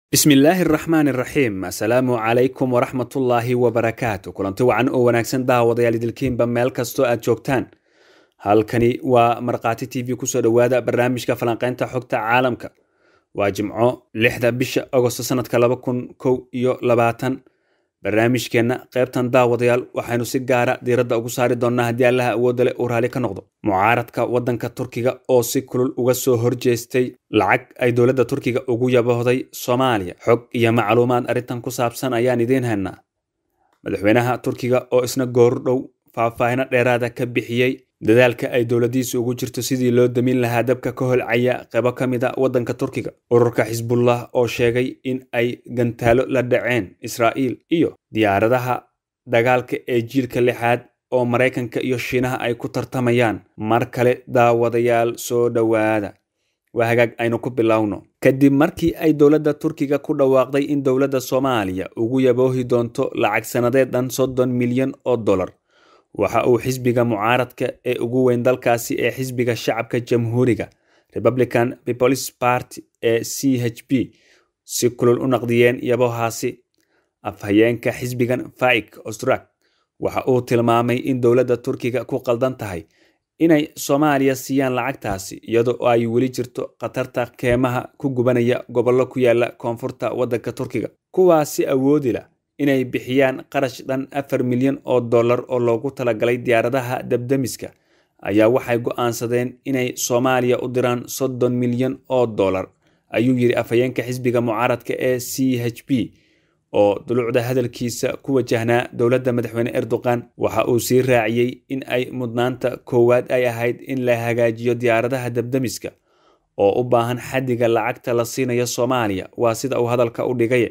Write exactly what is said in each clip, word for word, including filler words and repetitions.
بسم الله الرحمن الرحيم السلام عليكم ورحمة الله وبركاته كلنتي وعن oo wanaagsan daawadayaal idilkiinba meel kasto aad joogtaan halkani waa marqaati T V ku soo dhawaada barnaamijka falanqaynta xogta caalamka waa jimco lixda bisha Agosto sanadka laba kun kow iyo labaatan barnaamijkeena qaybtan daawadayaal waxaanu si gaara diiradda ugu saari doonaa haddii Allah awood leh uu raali ka noqdo mucaaradka wadanka Turkiga oo si kulul uga soo horjeestay lacag ay dawladda Turkiga ugu yabahday Soomaaliya xog iyo macluumaad arintan ku saabsan ayaan idin haynaa madaxweynaha Turkiga oo isna goordhow faahfaahin dheeraad ah ka bixiyay dadaalka ay dawladdiisu ugu jirto sidii loo damin lahaa dabka ka holcaya qaybo kamid ah wadanka Turkiga ururka Xisbullah oo sheegay in ay gantaalo la dhaceen Israa'iil iyo diyaaradaha dagaalka ee jiilka lixaad oo Mareykanka iyo Shiinaha ay ku tartamayaan mar kale daawadayaal soo dhawaada waa hagaag aynu ku bilowno kadib markii ay dawladda Turkiga ku dhawaaqday in dawladda Soomaaliya ugu yaboohi doonto lacag sanadeed dhan soddon milyan oo dollar waxa uu xisbiga mucaaradka ee ugu weyn dalkaasi ee xisbiga shacabka jamhuuriga Republican People's Party ee C H P si kulul u naqdiyeen yabohaasi afhayeenka xisbigan Faik Öztürk waxa uu tilmaamay in dawladda Turkiga ku qaldan tahay inay Soomaaliya siiyaan lacagtaasi iyadoo ay weli jirto qatarta keemaha ku gubanaya gobollo ku yaala koonfurta wadanka Turkiga kuwaasi awoodi leh inay bixiyaan qarash dhan afar milyan oo dollar oo loogu talagalay diyaaradaha dabdamiska ayaa waxay go'aansadeen inay Soomaaliya u diraan soddon milyan oo dollar ayuu yiri afhayeenka xisbiga mucaaradka ee C H P oo dulucda hadalkiisa ku wajahnaa dawladda madaxweyne Erdogan waxa uu sii raaciyay in ay mudnaanta koowaad ay ahayd in la hagaajiyo diyaaradaha dabdamiska oo u baahan xadiga lacagta la siinayo Soomaaliya waa sida uu hadalka u dhigay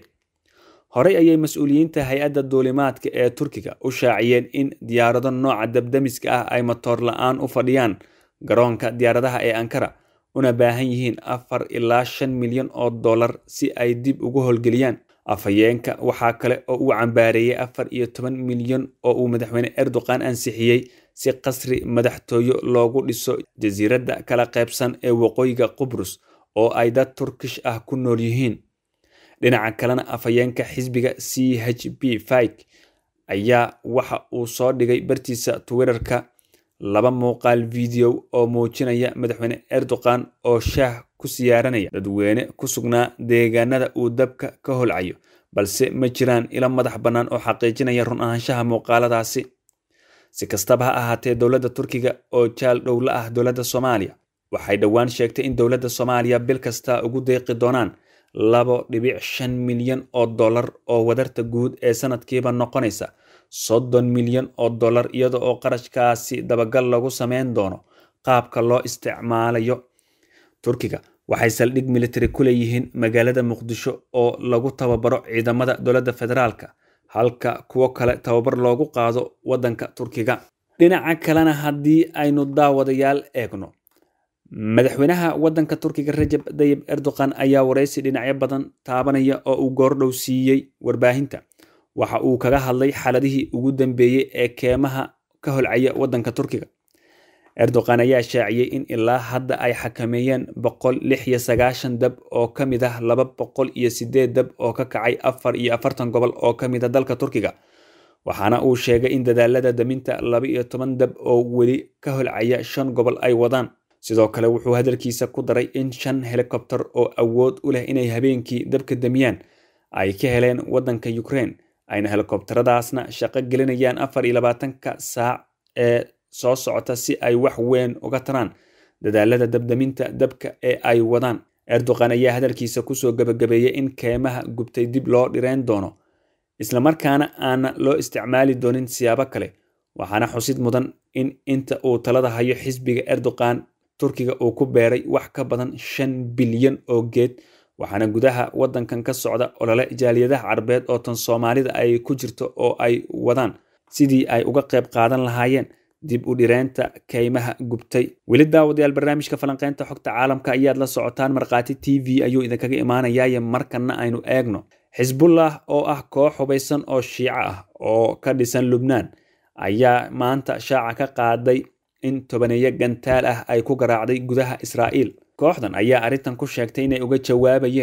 horey ayay mas'uuliyiinta hay'adda duulimaadka ee Turkiga u shaaciyeen in diyaarado nooca dabdamiska ah ay matoor la'aan u fadhiyaan garoonka diyaaradaha ee Ankara una baahan yihiin afar ilaa shan milyan oo dollar si ay dib ugu howlgeliyaan afhayeenka waxa kale oo uu cambaareeyay afar iyo toban milyan oo uu madaxweyne Erdogan ansixiyay si qasri madaxtooyo loogu dhiso jasiiradda kala qaybsan ee waqooyiga Qubrus oo ay dad Turkish ah ku nool yihiin dhinaca kalena afhayeenka xisbiga C H P Faik ayaa waxa uu soo dhigay bartiisa Twitterka laba muuqaal video oo muujinaya madaxweyne Erdogan oo shaah ku siyaaranaya dadweyne ku sugnaa deegaanada uu dabka ka holcayo balse ma jiraan ila madax bannaan oo xaqiijinaya run ahaanshaha muuqaaladaasi si kastaba ha ahaatee dawladda Turkiga oo jaal dhowla ah dawladda Soomaaliya waxay dhawaan sheegtay in dawladda Soomaaliya bil kasta ugu deeqi doonaan laba dhibic shan milyan oo dollar oo wadarta guud ee sanadkiiba noqonaysa soddon milyan oo dollar iyada oo qarashkaasi dabagal lagu sameyn doono qaabka loo isticmaalayo Turkiga waxay saldhig military ku leeyihiin magaalada Muqdisho oo lagu tababaro ciidamada dawladda federaalka halka kuwa kale tababar loogu qaado wadanka Turkiga dhinaca kalena haddii aynu daawadayaal eegno madaxweynaha wadanka Turkiga Recep Tayyip Erdogan ayaa wareysi dhinacyo badan taabanaya oo uu goordhow siiyay warbaahinta waxa uu kaga hadlay xaaladihii ugu dambeeyay ee keemaha ka holcaya wadanka Turkiga Erdogan ayaa shaaciyay in ilaa hadda ay xakameeyeen boqol lix iyo sagaashan dab oo kamid ah laba boqol iyo sideed dab oo ka kacay afar iyo afartan gobol oo kamid ah dalka Turkiga waxaana uu sheegay in dadaalada daminta laba iyo toban dab oo weli ka holcaya shan gobol ay wadaan sidoo kale wuxuu hadalkiisa ku daray in shan helicopter oo awood u leh inay habeenkii dabka damiyaan ay ka heleen wadanka Ukraine ayna helicopteradaasna shaqo gelinayaan afar iyo labaatanka saac ee soo socota si ay wax weyn uga taraan dadaalada dabdaminta dabka ee ay wadaan Erdogan ayaa hadalkiisa ku soo gabagabeeyay in keemaha gubtay dib loo dhireen doono isla markaana aan loo isticmaali doonin siyaabo kale waxaana xusid mudan in inta uu talada hayo xisbiga Erdogan Turkiga uu ku beeray wax ka badan shan bilyan oo geed waxaana gudaha wadankan ka socda olole jaaliyadaha Carbeed oo tan Soomaalida ay ku jirto oo ay wadaan sidii ay uga qayb qaadan lahaayeen dib u dhireenta keymaha gubtay weli daawadayaal barnaamijka falanqaynta xogta caalamka ayaad la socotaan marqaati T V ayuu idinkaga imaanayaa markana aynu eegno Xisbullah oo ah koox hubeysan oo Shiica ah oo ka dhisan Lubnaan ayaa maanta shaaca ka qaaday in tobaneeyo gantaal ah ay ku garaacday gudaha Israa'iil kooxdan ayaa arintan ku sheegtay inay uga jawaabayeen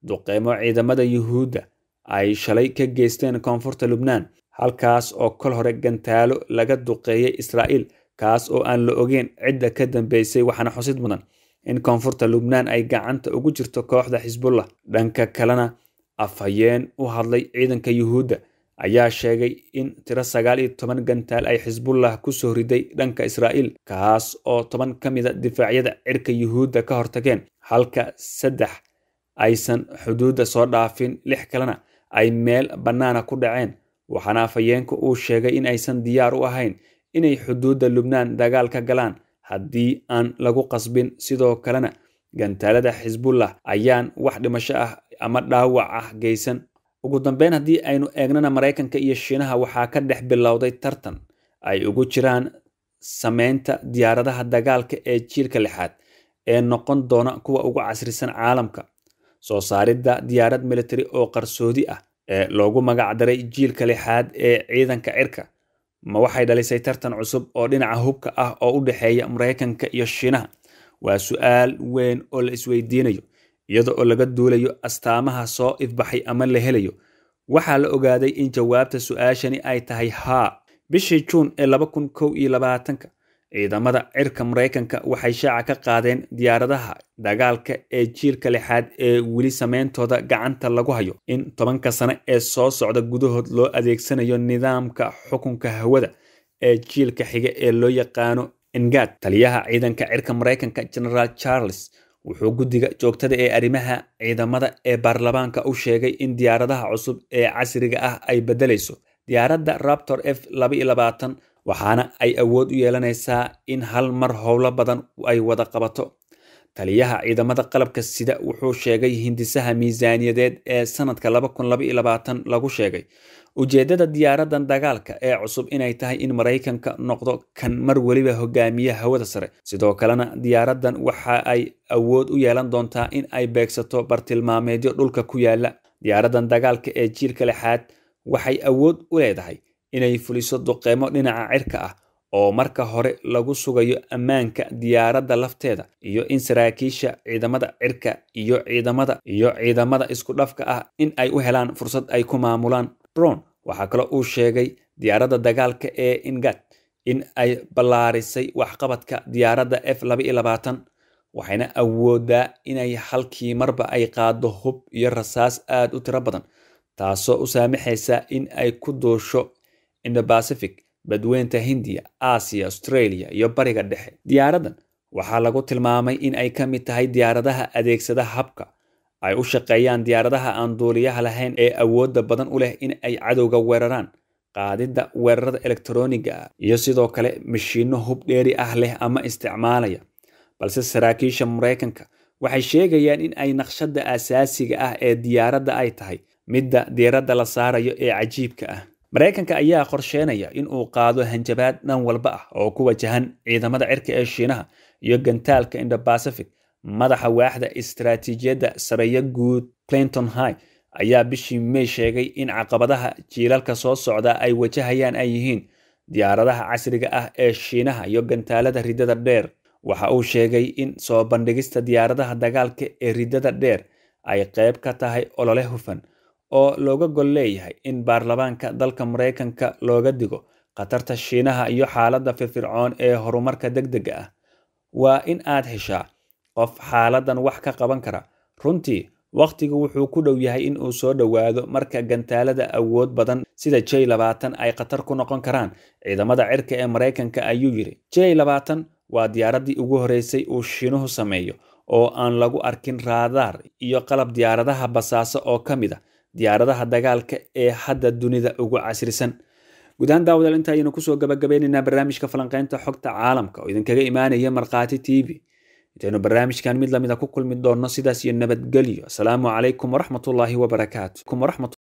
duqeymo ciidamada yuhuudda ay shalay ka geysteen koonfurta lubnaan, halkaas oo kol hore gantaalo laga duqeeyey Israa'iil, kaas oo aan la ogeyn cidda ka dambeysay. waxaana xusid mudan in koonfurta lubnaan ay gacanta ugu jirto kooxda xisbullah. dhanka kalena afhayeen u hadlay ciidanka yuhuudda ayaa sheegay in tiro sagaal iyo toban gantaal ay xisbullah ku soo riday dhanka Israa'iil, kaas oo toban ka mid a difaacyada cirka yuhuudda ka hortageen, halka saddex aysan xuduudda soo dhaafin, lix kalena ay meel bannaana ku dhaceen. waxaana afhayeenku uu sheegay in aysan diyaar u ahayn inay xuduudda lubnaan dagaal ka galaan haddii aan lagu qasbin. sidoo kalena gantaalada xisbullah ayaan wax dhimasho ah ama dhaawac ah geysan. ugu dambeyn, haddii aynu eegnana Maraykanka iyo Shiinaha waxaa ka dhex bilowday tartan ay ugu jiraan sameynta diyaaradaha dagaalka ee jiilka lixaad ee noqon doona kuwa ugu casrisan caalamka. soo saaridda diyaarad military oo qarsoodi ah ee loogu magac daray jiilka lixaad ee ciidanka cirka ma waxay dhalisay tartan cusub oo dhinaca hubka ah oo u dhexeeya Maraykanka iyo Shiinaha? waa su'aal weyn oo la isweydiinayo, iyada oo laga duulayo astaamaha soo ifbaxay ama la helayo. waxaa la ogaaday in jawaabta su'aashani ay tahay haa. bishii Juun ee laba kun kow iyo labaatanka, ciidamada cirka Maraykanka waxay shaaca ka qaadeen diyaaradaha dagaalka ee jiilka lixaad ee weli sameyntooda gacanta lagu hayo, in tobanka sano ee soo socda gudahood loo adeegsanayo nidaamka xukunka hawada ee jiilka xiga ee loo yaqaano NGAD. taliyaha ciidanka cirka Maraykanka General Charles wuxuu guddiga joogtada ee arrimaha ciidamada ee baarlamaanka u sheegay in diyaaradaha cusub ee casriga ah ay bedelayso diyaaradda Raptor F laba iyo labaatan, waxaana ay awood u yeelanaysaa in hal mar howlo badan ay wada qabato. taliyaha ciidamada qalabka sida wuxuu sheegay hindisaha miisaaniyadeed ee sanadka laba kun laba iyo labaatan lagu sheegay ujeedada diyaaradan dagaalka ee cusub inay tahay in Maraykanka noqdo kan mar waliba hogaamiya hawada sare. sidoo kalena diyaaradan waxa ay awood u yeelan doontaa in ay beegsato bartilmaameedyo dhulka ku yaala. diyaaradan dagaalka ee jiilka lixaad waxay awood u leedahay inay fuliso duqeymo dhinaca cirka ah oo marka hore lagu sugayo ammaanka diyaaradda lafteeda, iyo in saraakiisha ciidamada cirka iyo ciidamada iyo ciidamada isku dhafka ah in ay u helaan fursad ay ku maamulaan drone. waxaa kaloo uu sheegay diyaaradda dagaalka ee NGAD in ay ballaarisay waxqabadka diyaaradda F laba iyo labaatan, waxayna awoodaa inay halkii marba ay qaado hub iyo rasaas aad u tiro badan, taasoo u saamaxaysa in ay ku duusho Indo-Pacific, badweynta Hindiya, Aasiya, Australia iyo bariga dhexe. diyaaradan waxaa lagu tilmaamay in ay ka mid tahay diyaaradaha adeegsada habka ay u shaqeeyaan diyaaradaha aan duuliyaha lahayn ee awoodda badan u leh in ay cadowga weeraraan, qaadidda weerarada elektarooniga ah, iyo sidoo kale mashiinno hub dheeri ah leh ama isticmaalaya. balse saraakiisha Maraykanka waxay sheegayaan in ay naqshadda asaasiga ah ee diyaaradda ay tahay midda diiradda la saarayo ee cajiibka ah. Maraykanka ayaa qorsheynaya in uu qaado hanjabaad dhan walba ah oo ku wajahan ciidamada cirka ee Shiinaha iyo gantaalka Indo-Pacific. madaxa waaxda istiraatiijiyadda sareeya guud Clinton High ayaa bishii May sheegay in caqabadaha jiilalka soo socda ay wajahayaan ay yihiin diyaaradaha casriga ah ee Shiinaha iyo gantaalada ridada dheer. waxa uu sheegay in soo bandhigista diyaaradaha dagaalka ee ridada dheer ay qayb ka tahay olole hufan oo looga gol leeyahay in baarlamaanka dalka Maraykanka looga digo khatarta Shiinaha iyo xaaladda firfircoon ee horumarka degdega ah. waa in aad heshaa qof xaaladan wax ka qaban kara. runtii waqtigu wuxuu ku dhow yahay in uu soo dhowaado marka gantaalada awood badan sida J labaatan ay khatar ku noqon karaan ciidamada cirka ee Maraykanka, ayuu yiri. J labaatan waa diyaaraddii ugu horeysay uu Shiinuhu sameeyo oo aan lagu arkin raadaar iyo qalab diyaaradaha basaaso oo ka mid ah diyaaradaha dagaalka ee hadda dunida ugu casrisan. guud ahaan daawadayaal, inta ayaynu kusoo gabagabeynaynaa barnaamijka falanqaynta xogta caalamka oo idinkaga imaanaya Markhaati T V. intaynu barnaamijkan mid lamida ku kulmi doonno, sidaas iyo nabadgelyo. asalaamu calaykum waraxmatullaahi wabarakaatu.